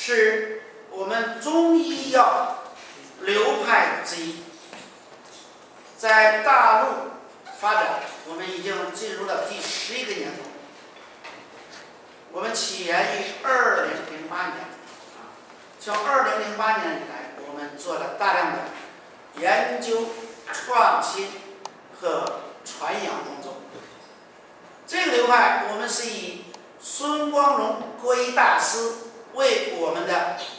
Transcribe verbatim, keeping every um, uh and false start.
是我们中医药流派之一，在大陆发展，我们已经进入了第十一个年头。我们起源于二零零八年，啊，从二零零八年以来，我们做了大量的研究、创新和传扬工作。这个流派，我们是以孙光荣国医大师为我们的